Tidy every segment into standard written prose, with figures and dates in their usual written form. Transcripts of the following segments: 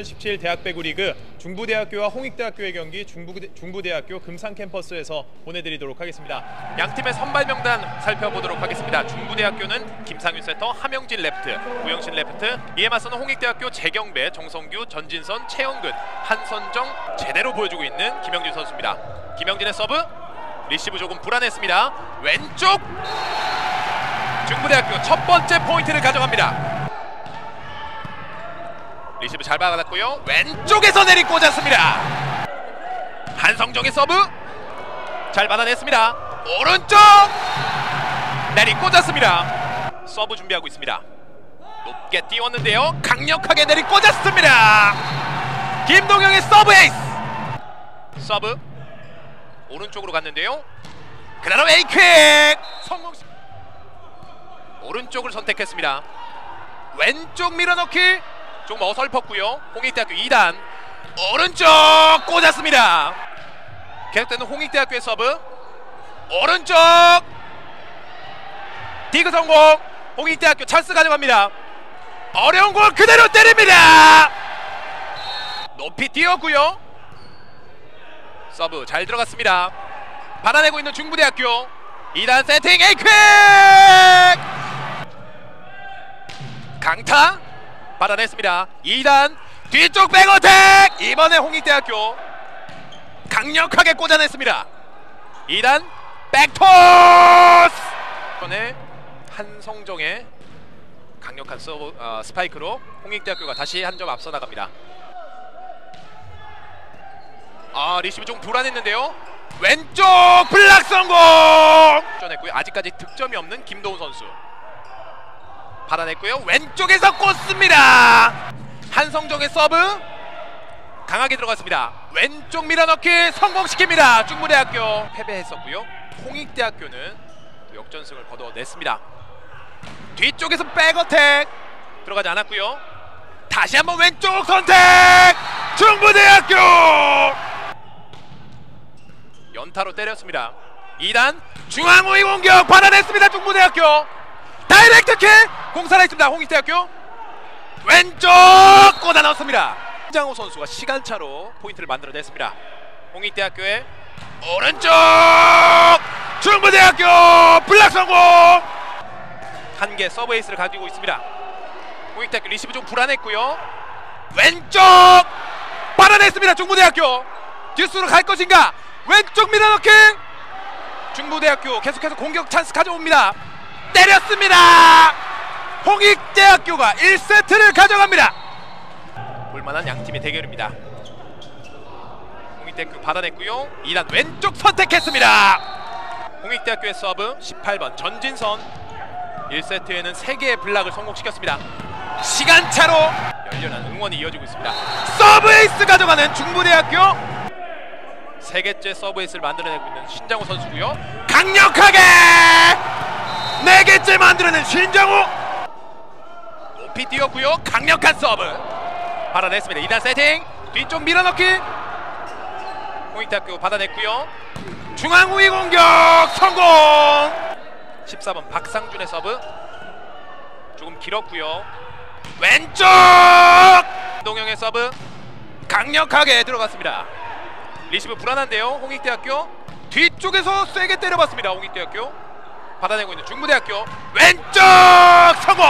2017 대학배구 리그 중부대학교와 홍익대학교의 경기 중부대학교 금산캠퍼스에서 보내드리도록 하겠습니다. 양팀의 선발 명단 살펴보도록 하겠습니다. 중부대학교는 김상윤 세터, 하명진 레프트, 고영신 레프트, 이에 맞서는 홍익대학교 재경배, 정성규, 전진선, 최영근, 한선정, 제대로 보여주고 있는 김영진 선수입니다. 김영진의 서브, 리시브 조금 불안했습니다. 왼쪽! 중부대학교 첫 번째 포인트를 가져갑니다. 리시브 잘 받았고요. 왼쪽에서 내리 꽂았습니다. 한성정의 서브 잘 받아냈습니다. 오른쪽 내리 꽂았습니다. 서브 준비하고 있습니다. 높게 띄웠는데요. 강력하게 내리 꽂았습니다. 김동영의 서브 에이스. 서브 오른쪽으로 갔는데요. 그대로 에이킥 성공. 오른쪽을 선택했습니다. 왼쪽 밀어넣기 좀 어설펐고요. 홍익대학교 2단 오른쪽 꽂았습니다. 계속되는 홍익대학교의 서브 오른쪽 디그 성공. 홍익대학교 찬스 가져갑니다. 어려운 공 그대로 때립니다. 높이 뛰었고요. 서브 잘 들어갔습니다. 받아내고 있는 중부대학교 2단 세팅 에이킥 강타 받아냈습니다. 2단 뒤쪽 백어택. 이번에 홍익대학교 강력하게 꽂아냈습니다. 2단 백토스. 이번에 한성정의 강력한 서브, 스파이크로 홍익대학교가 다시 한 점 앞서 나갑니다. 리시브 좀 불안했는데요. 왼쪽 블락 성공. 쫓아냈고요. 아직까지 득점이 없는 김도훈 선수 받아냈고요. 왼쪽에서 꽂습니다. 한성정의 서브 강하게 들어갔습니다. 왼쪽 밀어넣기 성공시킵니다. 중부대학교 패배했었고요. 홍익대학교는 또 역전승을 거둬냈습니다. 뒤쪽에서 백어택 들어가지 않았고요. 다시 한번 왼쪽 선택. 중부대학교 연타로 때렸습니다. 2단 중앙우위 공격 받아냈습니다. 중부대학교 다이렉트 킥 공 살아있습니다. 홍익대학교 왼쪽 꽂아 넣었습니다. 신장호 선수가 시간차로 포인트를 만들어냈습니다. 홍익대학교의 오른쪽 중부대학교 블락 성공. 한 개 서브 에이스를 가지고 있습니다. 홍익대학교 리시브 좀 불안했고요. 왼쪽 받아냈습니다. 중부대학교 듀스로 갈 것인가. 왼쪽 밀어넣기. 중부대학교 계속해서 공격 찬스 가져옵니다. 때렸습니다. 홍익대학교가 1세트를 가져갑니다. 볼만한 양팀의 대결입니다. 홍익대학교 받아냈고요. 2단 왼쪽 선택했습니다. 홍익대학교의 서브 18번 전진선 1세트에는 3개의 블락을 성공시켰습니다. 시간차로 열렬한 응원이 이어지고 있습니다. 서브 에이스 가져가는 중부대학교 3개째 서브 에이스를 만들어내고 있는 신장호 선수고요. 강력하게 4개째 만들어낸 신장호 높이 뛰었고요. 강력한 서브 받아냈습니다. 2단 세팅 뒤쪽 밀어넣기 홍익대학교 받아냈고요. 중앙 우위 공격 성공. 14번 박상준의 서브 조금 길었고요. 왼쪽 동영의 서브 강력하게 들어갔습니다. 리시브 불안한데요. 홍익대학교 뒤쪽에서 세게 때려봤습니다. 홍익대학교 받아내고 있는 중부대학교 왼쪽 성공.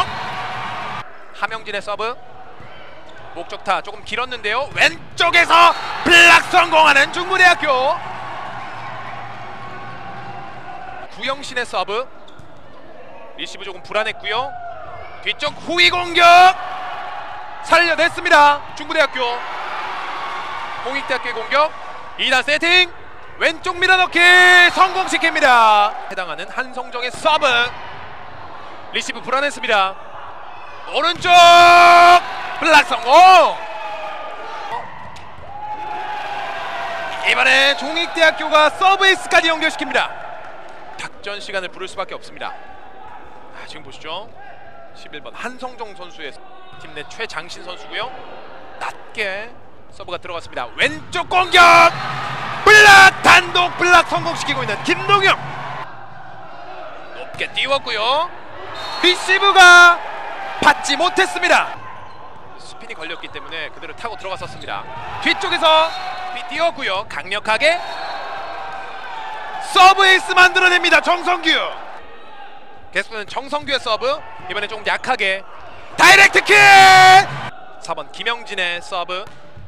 하명진의 서브 목적타 조금 길었는데요. 왼쪽에서 블락 성공하는 중부대학교. 구영신의 서브 리시브 조금 불안했고요. 뒤쪽 후위 공격 살려냈습니다. 중부대학교. 홍익대학교의 공격 2단 세팅 왼쪽 밀어넣기 성공시킵니다. 해당하는 한성정의 서브 리시브 불안했습니다. 오른쪽 블락 성공. 이번에 홍익대학교가 서브 에이스까지 연결시킵니다. 작전 시간을 부를 수밖에 없습니다. 지금 보시죠. 11번 한성정 선수의 팀 내 최장신 선수고요. 낮게 서브가 들어갔습니다. 왼쪽 공격 블락 단독 블락 성공시키고 있는 김동영. 높게 띄웠고요. 리시브가 받지 못했습니다. 스핀이 걸렸기 때문에 그대로 타고 들어갔었습니다. 뒤쪽에서 뛰었고요. 강력하게 서브 에이스 만들어냅니다. 정성규. 계속되는 정성규의 서브. 이번에 좀 약하게 다이렉트 킥. 4번 김영진의 서브.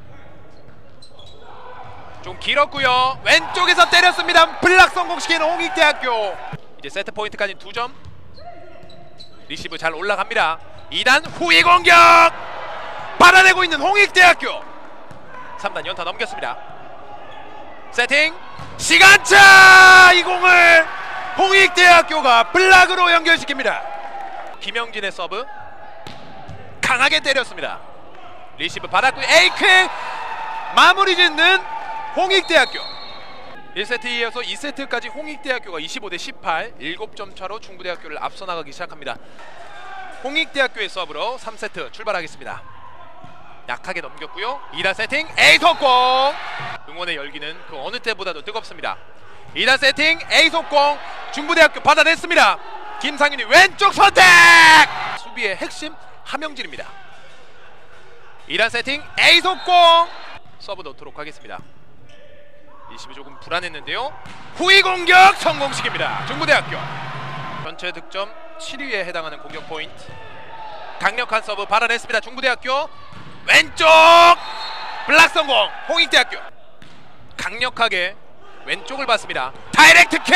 좀 길었고요. 왼쪽에서 때렸습니다. 블락 성공시키는 홍익대학교. 이제 세트 포인트까지 2점. 리시브 잘 올라갑니다. 2단 후위 공격 받아내고 있는 홍익대학교. 3단 연타 넘겼습니다. 세팅 시간차. 이 공을 홍익대학교가 블락으로 연결시킵니다. 김영진의 서브 강하게 때렸습니다. 리시브 받았고 에이크 마무리 짓는 홍익대학교. 1세트 이어서 2세트까지 홍익대학교가 25대 18 7점 차로 중부대학교를 앞서 나가기 시작합니다. 홍익대학교의 서브로 3세트 출발하겠습니다. 약하게 넘겼고요. 2단 세팅 에이속공. 응원의 열기는 그 어느 때보다도 뜨겁습니다. 2단 세팅 에이속공. 중부대학교 받아냈습니다. 김상윤이 왼쪽 선택. 수비의 핵심 함영진입니다. 2단 세팅 에이속공. 서브 넣도록 하겠습니다. 리시브 조금 불안했는데요. 후위 공격 성공시킵니다. 중부대학교. 전체 득점 7위에 해당하는 공격 포인트. 강력한 서브 받아냈습니다. 중부대학교. 왼쪽 블락 성공. 홍익대학교 강력하게 왼쪽을 봤습니다. 다이렉트 킥.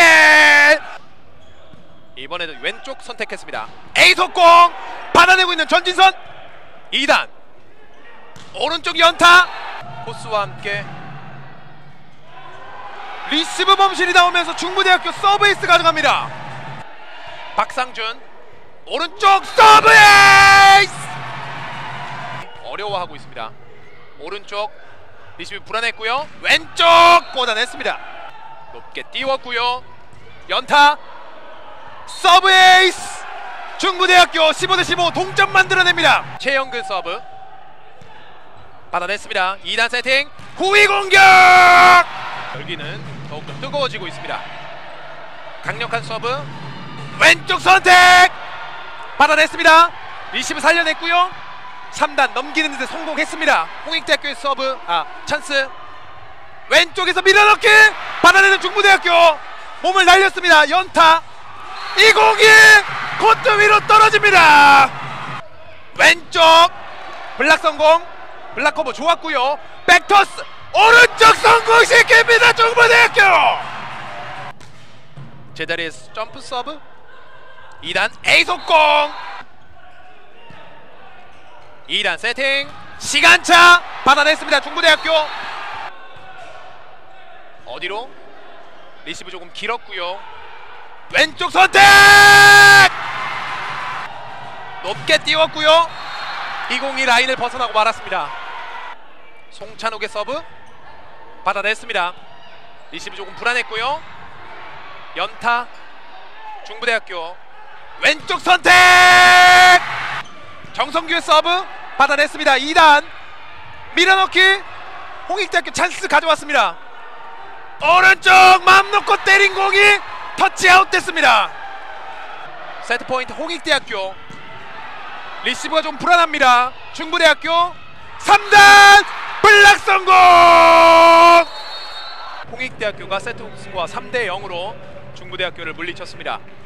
이번에는 왼쪽 선택했습니다. 에이속공 받아내고 있는 전진선. 2단 오른쪽 연타. 코스와 함께 리시브 범실이 나오면서 중부대학교 서브에이스 가져갑니다. 박상준 오른쪽 서브에이스. 어려워하고 있습니다. 오른쪽 리시브 불안했고요. 왼쪽 꽂아냈습니다. 높게 띄웠고요. 연타 서브에이스. 중부대학교 15대 15 동점 만들어냅니다. 최영근 서브 받아냈습니다. 2단 세팅 후위 공격. 열기는 더욱더 뜨거워지고 있습니다. 강력한 서브 왼쪽 선택 받아냈습니다. 리시브 살려냈고요. 3단 넘기는 데 성공했습니다. 홍익대학교의 서브 찬스. 왼쪽에서 밀어넣기 받아내는 중부대학교. 몸을 날렸습니다. 연타. 이 공이 코트 위로 떨어집니다. 왼쪽 블락 성공. 블락 커버 좋았고요. 백토스 오른쪽 성공시킵니다. 중부대학교. 제자리에서 점프 서브. 2단 에이속공. 2단 세팅 시간차 받아냈습니다. 중부대학교. 어디로? 리시브 조금 길었고요. 왼쪽 선택 높게 띄웠고요. 202 라인을 벗어나고 말았습니다. 송찬욱의 서브 받아냈습니다. 리시브 조금 불안했고요. 연타. 중부대학교 왼쪽 선택. 정성규의 서브 받아냈습니다. 2단 밀어넣기. 홍익대학교 찬스 가져왔습니다. 오른쪽 맘 놓고 때린 공이 터치아웃 됐습니다. 세트 포인트 홍익대학교. 리시브가 좀 불안합니다. 중부대학교 3단 블락 성공. 홍익대학교가 세트 스코어 3대 0으로 중부대학교를 물리쳤습니다.